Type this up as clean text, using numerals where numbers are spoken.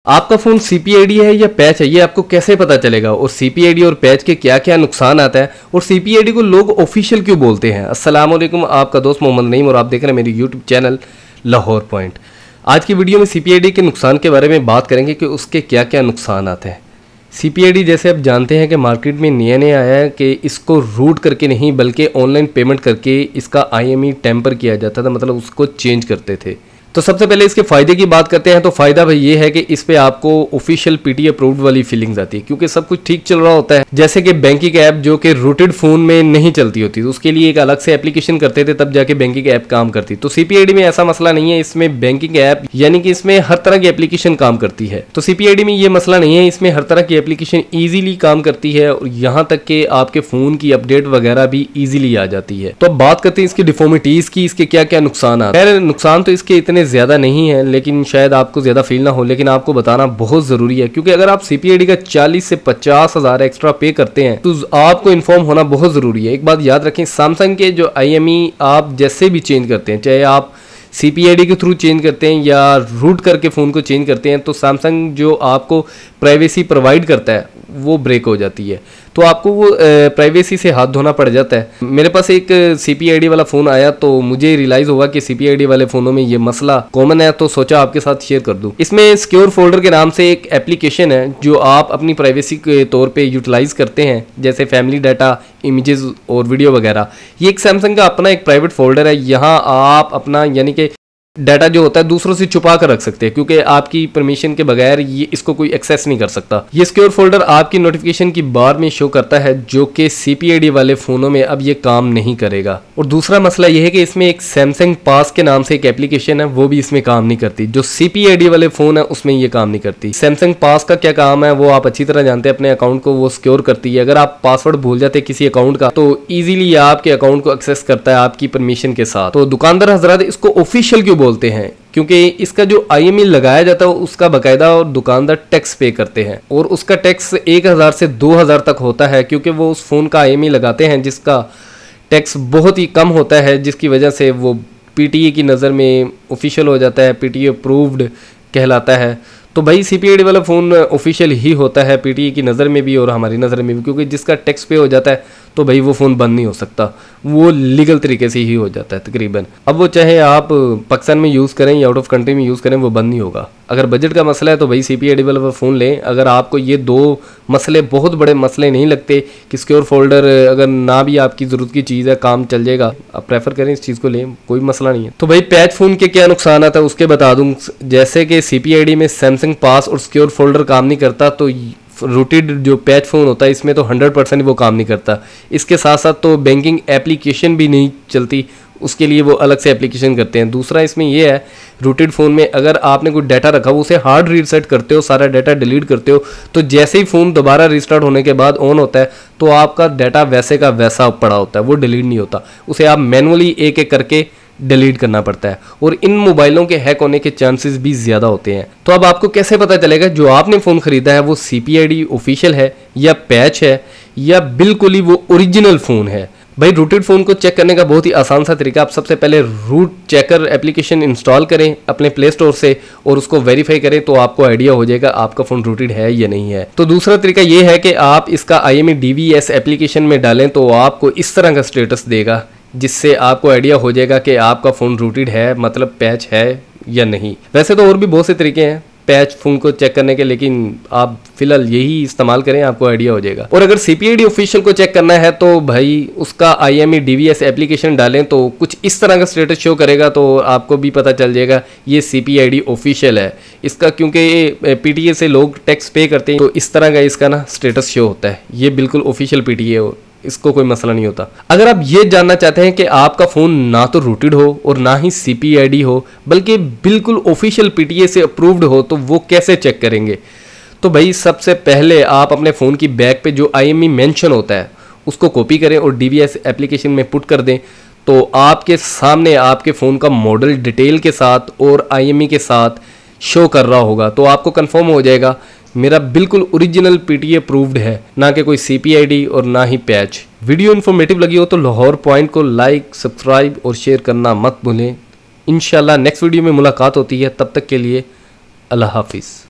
आपका phone CPID है या पैच है, ये आपको कैसे पता चलेगा, और CPID और पैच के क्या क्या नुकसान आता है, और CPID को लोग ऑफिशियल क्यों बोलते हैं। अस्सलाम वालेकुम, आपका दोस्त मोहम्मद नईम और आप देख रहे हैं मेरी यूट्यूब चैनल लाहौर पॉइंट। आज की वीडियो में CPID के नुकसान के बारे में बात करेंगे कि उसके क्या क्या नुकसान आते हैं। CPID जैसे आप जानते हैं कि मार्केट में नया नया आया है कि इसको रूट करके नहीं बल्कि ऑनलाइन पेमेंट करके इसका IMEI टेम्पर किया जाता था, मतलब उसको चेंज करते थे। तो सबसे पहले इसके फ़ायदे की बात करते हैं। तो फ़ायदा भाई ये है कि इस पे आपको ऑफिशियल PT अप्रूव्ड वाली फीलिंग्स आती है, क्योंकि सब कुछ ठीक चल रहा होता है। जैसे कि बैंकिंग ऐप जो कि रूटेड फ़ोन में नहीं चलती होती, तो उसके लिए एक अलग से एप्लीकेशन करते थे, तब जाके बैंकिंग ऐप काम करती। तो CPID में ऐसा मसला नहीं है, इसमें बैंकिंग ऐप यानी कि इसमें हर तरह की एप्लीकेशन काम करती है। तो CPID में ये मसला नहीं है, इसमें हर तरह की एप्लीकेशन ईजिली काम करती है और यहाँ तक कि आपके फ़ोन की अपडेट वगैरह भी ईजिली आ जाती है। तो अब बात करते हैं इसकी डिफॉर्मिटीज़ की, इसके क्या क्या नुकसान आते हैं। नुकसान तो इसके इतने ज़्यादा नहीं है, लेकिन शायद आपको ज़्यादा फील ना हो, लेकिन आपको बताना बहुत ज़रूरी है, क्योंकि अगर आप CPID का 40 से 50 हज़ार एक्स्ट्रा पे करते हैं तो आपको इन्फॉर्म होना बहुत ज़रूरी है। एक बात याद रखें, सैमसंग के जो IMEI आप जैसे भी चेंज करते हैं, चाहे आप CPID के थ्रू चेंज करते हैं या रूट करके फ़ोन को चेंज करते हैं, तो सैमसंग जो आपको प्राइवेसी प्रोवाइड करता है वो ब्रेक हो जाती है, तो आपको वो प्राइवेसी से हाथ धोना पड़ जाता है। मेरे पास एक CPID वाला फ़ोन आया तो मुझे रियलाइज़ हुआ कि CPID वाले फ़ोनों में ये मसला कॉमन है, तो सोचा आपके साथ शेयर कर दूं। इसमें सिक्योर फोल्डर के नाम से एक एप्लीकेशन है जो आप अपनी प्राइवेसी के तौर पे यूटिलाइज़ करते हैं, जैसे फैमिली डाटा, इमेजेस और वीडियो वगैरह। ये एक सैमसंग का अपना एक प्राइवेट फोल्डर है, यहाँ आप अपना यानी कि डाटा जो होता है दूसरों से छुपा कर रख सकते हैं, क्योंकि आपकी परमिशन के बगैर ये इसको कोई एक्सेस नहीं कर सकता। ये सिक्योर फोल्डर आपकी नोटिफिकेशन की बार में शो करता है, जो कि CPID वाले फ़ोनों में अब ये काम नहीं करेगा। और दूसरा मसला ये है कि इसमें एक सैमसंग पास के नाम से एक एप्लीकेशन है, वो भी इसमें काम नहीं करती। जो CPID वाले फ़ोन है उसमें ये काम नहीं करती। सैमसंग पास का क्या काम है वो आप अच्छी तरह जानते हैं, अपने अकाउंट को वो सिक्योर करती है। अगर आप पासवर्ड भूल जाते हैं किसी अकाउंट का तो ईजिली आपके अकाउंट को एक्सेस करता है आपकी परमिशन के साथ। तो दुकानदार हजरात इसको ऑफिशियल क्यों बोलते हैं, क्योंकि इसका जो IMEI लगाया जाता है उसका बकायदा और दुकानदार टैक्स पे करते हैं, और उसका टैक्स 1000 से 2000 तक होता है, क्योंकि वो उस फ़ोन का IMEI लगाते हैं जिसका टैक्स बहुत ही कम होता है, जिसकी वजह से वो PTA की नज़र में ऑफिशियल हो जाता है, PTA अप्रूव्ड कहलाता है। तो भाई CPID वाला फ़ोन ऑफिशियल ही होता है PTA की नज़र में भी और हमारी नज़र में भी, क्योंकि जिसका टैक्स पे हो जाता है तो भाई वो फ़ोन बंद नहीं हो सकता, वो लीगल तरीके से ही हो जाता है तकरीबन। अब वो चाहे आप पाकिस्तान में यूज़ करें या आउट ऑफ कंट्री में यूज़ करें, वो बंद नहीं होगा। अगर बजट का मसला है तो भाई CPID वाला फ़ोन लें। अगर आपको ये दो मसले बहुत बड़े मसले नहीं लगते कि सिक्योर फोल्डर अगर ना भी आपकी ज़रूरत की चीज़ है, काम चल जाएगा, आप प्रेफर करें इस चीज़ को लें, कोई मसला नहीं है। तो भाई पैच फ़ोन के क्या नुकसान आता है उसके बता दूँ। जैसे कि CPID में सैमसंग पास और सिक्योर फोल्डर काम नहीं करता, तो रूटेड जो पैच फ़ोन होता है इसमें तो 100% वो काम नहीं करता। इसके साथ साथ तो बैंकिंग एप्लीकेशन भी नहीं चलती, उसके लिए वो अलग से एप्लीकेशन करते हैं। दूसरा इसमें ये है, रूटेड फ़ोन में अगर आपने कोई डाटा रखा हो उसे हार्ड रीसेट करते हो, सारा डाटा डिलीट करते हो, तो जैसे ही फ़ोन दोबारा रिस्टार्ट होने के बाद ऑन होता है तो आपका डाटा वैसे का वैसा पड़ा होता है, वो डिलीट नहीं होता, उसे आप मैनुअली एक एक करके डिलीट करना पड़ता है, और इन मोबाइलों के हैक होने के चांसेस भी ज़्यादा होते हैं। तो अब आपको कैसे पता चलेगा जो आपने फ़ोन ख़रीदा है वो CPID ऑफिशियल है या पैच है या बिल्कुल ही वो ओरिजिनल फ़ोन है। भाई रूटेड फ़ोन को चेक करने का बहुत ही आसान सा तरीका, आप सबसे पहले रूट चेकर एप्लीकेशन इंस्टॉल करें अपने प्ले स्टोर से और उसको वेरीफाई करें, तो आपको आइडिया हो जाएगा आपका फ़ोन रूटेड है या नहीं है। तो दूसरा तरीका ये है कि आप इसका IMEI DVS एप्लीकेशन में डालें, तो आपको इस तरह का स्टेटस देगा, जिससे आपको आइडिया हो जाएगा कि आपका फ़ोन रूटेड है, मतलब पैच है या नहीं। वैसे तो और भी बहुत से तरीके हैं पैच फ़ोन को चेक करने के, लेकिन आप फिलहाल यही इस्तेमाल करें, आपको आइडिया हो जाएगा। और अगर CPID ऑफिशियल को चेक करना है तो भाई उसका IMEI DVS एप्लीकेशन डालें, तो कुछ इस तरह का स्टेटस शो करेगा, तो आपको भी पता चल जाएगा ये CPID ऑफिशियल है। इसका क्योंकि PTA से लोग टैक्स पे करते हैं, तो इस तरह का इसका ना स्टेटस शो होता है, ये बिल्कुल ऑफिशियल PTA हो, इसको कोई मसला नहीं होता। अगर आप ये जानना चाहते हैं कि आपका फ़ोन ना तो रूटेड हो और ना ही CPID हो, बल्कि बिल्कुल ऑफिशियल PTA से अप्रूव्ड हो, तो वो कैसे चेक करेंगे। तो भाई सबसे पहले आप अपने फ़ोन की बैक पे जो IMEI मेंशन होता है उसको कॉपी करें और DVS एप्लीकेशन में पुट कर दें, तो आपके सामने आपके फ़ोन का मॉडल डिटेल के साथ और IMEI के साथ शो कर रहा होगा, तो आपको कंफर्म हो जाएगा मेरा बिल्कुल ओरिजिनल PTA अप्रूव्ड है, ना कि कोई CPID और ना ही पैच। वीडियो इन्फॉर्मेटिव लगी हो तो लाहौर पॉइंट को लाइक, सब्सक्राइब और शेयर करना मत भूलें। इंशाल्लाह नेक्स्ट वीडियो में मुलाकात होती है, तब तक के लिए अल्लाह हाफिज़।